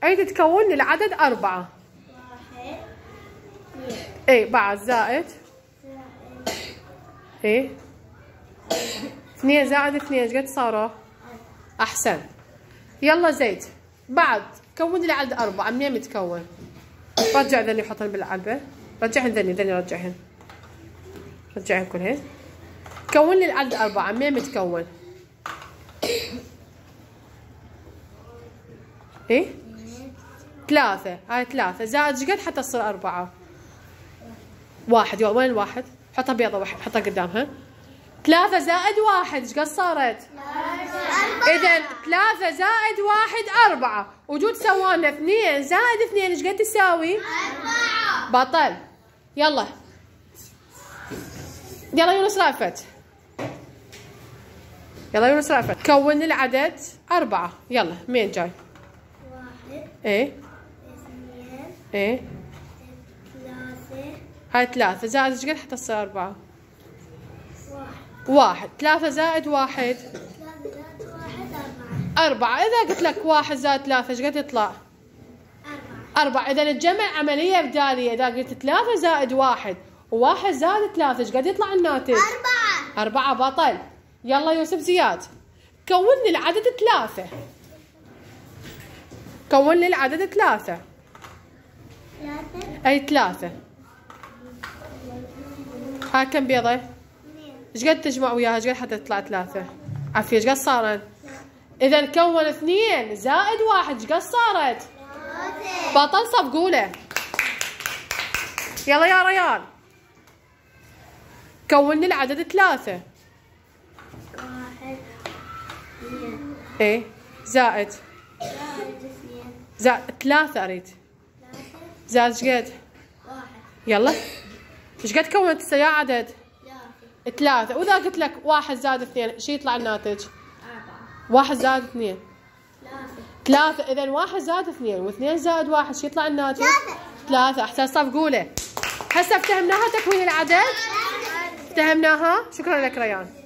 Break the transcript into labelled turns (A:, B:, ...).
A: أي تكون العدد 4.
B: 1 2.
A: اي بعد زائد. اي 2 زائد 2 ايش قد صاروا؟ احسن. يلا زيد بعد كون لي العدد 4. منين متكون؟ رجع ذني وحطهم بالعلبة. رجعهن ذني رجعهن. رجعهن كلهن. كون لي العدد 4. منين متكون؟ ايه 3. هاي 3 زائد ايش قد حتى تصير 4؟ 1. وين الواحد؟ حطها بيضة حطها قدامها. 3 زائد 1 ايش قد صارت؟
B: 4.
A: إذا 3 زائد 1 4. وجود سوالنا 2 زائد 2 ايش قد تساوي؟
B: 4.
A: بطل. يلا يونس رأفت. يلا يونس رأفت كون العدد 4. يلا مين جاي؟
B: 1
A: ايه
B: 2
A: ايه
B: 3.
A: هاي 3 زائد ايش قد حتى تصير 4؟
B: 1.
A: 1. 3 زائد 1
B: 3 زائد 1
A: 4. إذا قلت لك 1 زائد 3 ايش قد يطلع؟
B: 4.
A: إذا الجمع عملية إبدالية. إذا قلت 3 زائد 1 و1 زائد 3 ايش قد يطلع الناتج؟
B: 4.
A: 4 بطل. يلا يوسف زياد كون لي العدد 3. كون لي العدد 3.
B: 3.
A: أي 3. هاي كم بيضة؟
B: 2.
A: ايش قد تجمع وياها؟ ايش قد حتى تطلع 3؟ عفية ايش قد صارت؟ إذا كون 2 زائد 1 ايش قد صارت؟
B: 3.
A: بطل صفقوا له. يلا يا ريان كون لي العدد 3.
B: 1 2
A: ايه زائد
B: زائد 2
A: زائد 3 اريد.
B: 3
A: زائد ايش قد؟
B: 1.
A: يلا ايش قد كونت يا عدد؟
B: 3.
A: 3. واذا قلت لك 1 زائد 2 شو يطلع الناتج؟
B: 4.
A: 1 زائد 2
B: 3.
A: 3. اذا 1 زائد 2 و2 زائد 1 شو يطلع الناتج؟
B: 3.
A: 3. احسن صفقوا له. هسه افتهمناها تكوين العدد؟ افتهمناها؟ شكرا لك ريان.